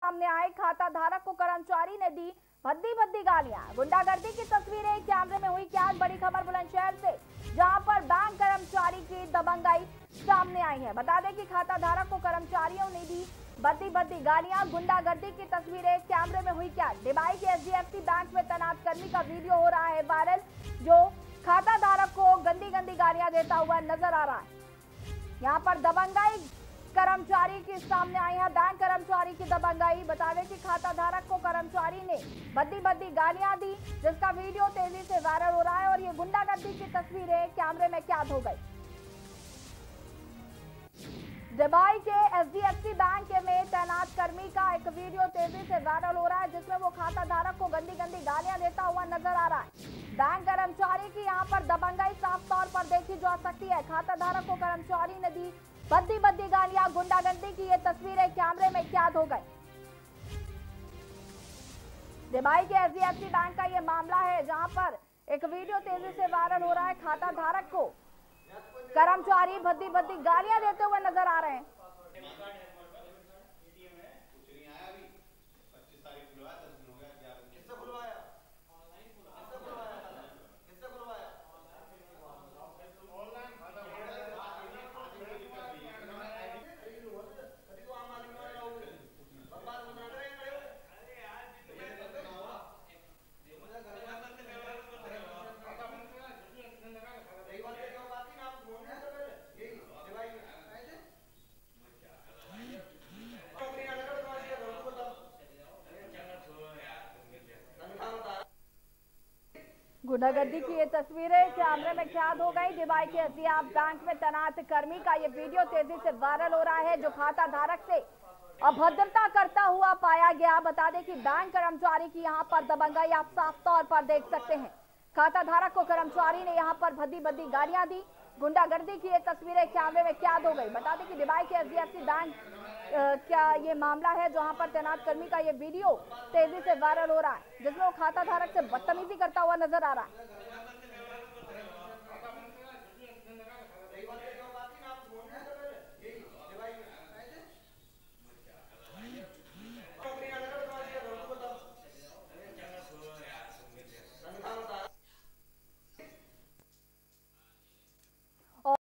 सामने आए, खाता धारक को कर्मचारी ने दी भद्दी भद्दी गालियां। गुंडागर्दी की तस्वीरें कैमरे में हुई कैद। बड़ी खबर बुलंदशहर से, जहां पर बैंक कर्मचारी की दबंगाई सामने आई है। बता दें कि खाता धारक को कर्मचारियों ने दी भद्दी भद्दी गालियां। गुंडागर्दी की तस्वीरें कैमरे में हुई कैद। डिबाई के एचडीएफसी बैंक में तैनात कर्मी का वीडियो हो रहा है वायरल, जो खाता धारक को गंदी गंदी गालियां देता हुआ नजर आ रहा है। यहाँ पर दबंगाई कर्मचारी के सामने आई है, बैंक कर्मचारी की दबंगाई। बता दें कि खाता धारक को कर्मचारी ने भद्दी भद्दी गालियां दी, जिसका वीडियो तेजी से वायरल हो रहा है और ये गुंडागर्दी की तस्वीरें कैमरे में कैद हो गई। डिबाई के एचडीएफसी बैंक में तैनात कर्मी का एक वीडियो तेजी से वायरल हो रहा है, जिसमें वो खाता धारक को गंदी गंदी गालियां देता हुआ नजर आ रहा है। बैंक कर्मचारी की यहाँ पर दबंगाई साफ तौर पर देखी जा सकती है। खाता धारक को कर्मचारी ने दी भद्दी भद्दी गालियां। गुंडागर्दी की ये तस्वीरें कैमरे में कैद हो गई। डिबाई के एचडीएफसी बैंक का ये मामला है, जहां पर एक वीडियो तेजी से वायरल हो रहा है। खाता धारक को कर्मचारी भद्दी भद्दी गालियां देते हुए नजर आ रहे हैं। गुंडागर्दी की ये तस्वीरें कैमरे में कैद हो गई। डिबाई के एचडीएफसी बैंक में तैनात कर्मी का ये वीडियो तेजी से वायरल हो रहा है, जो खाता धारक से अभद्रता करता हुआ पाया गया। बता दें कि बैंक कर्मचारी की यहाँ पर दबंगाई आप साफ तौर पर देख सकते हैं। खाता धारक को कर्मचारी ने यहाँ पर भद्दी भद्दी गालियां दी। गुंडागर्दी की ये तस्वीरें कैमरे में कैद हो गई। बता दें कि डिबाई के एचडीएफसी बैंक क्या ये मामला है, जहां पर तैनात कर्मी का ये वीडियो तेजी से वायरल हो रहा है, जिसमें वो खाता धारक से बदतमीजी करता हुआ नजर आ रहा है।